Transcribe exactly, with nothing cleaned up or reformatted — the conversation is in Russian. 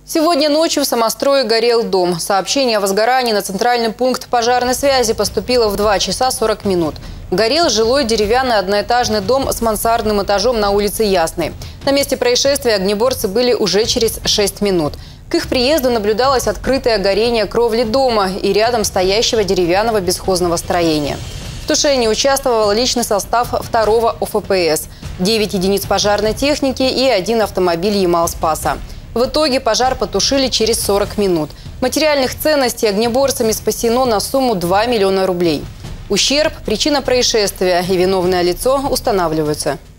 Сегодня ночью в Самострое горел дом. Сообщение о возгорании на центральный пункт пожарной связи поступило в два часа сорок минут. Горел жилой деревянный одноэтажный дом с мансардным этажом на улице Ясной. На месте происшествия огнеборцы были уже через шесть минут. К их приезду наблюдалось открытое горение кровли дома и рядом стоящего деревянного бесхозного строения. В тушении участвовал личный состав второго О Ф П С, девять единиц пожарной техники и один автомобиль Ямал-Спаса. В итоге пожар потушили через сорок минут. Материальных ценностей огнеборцами спасено на сумму два миллиона рублей. Ущерб, причина происшествия и виновное лицо устанавливаются.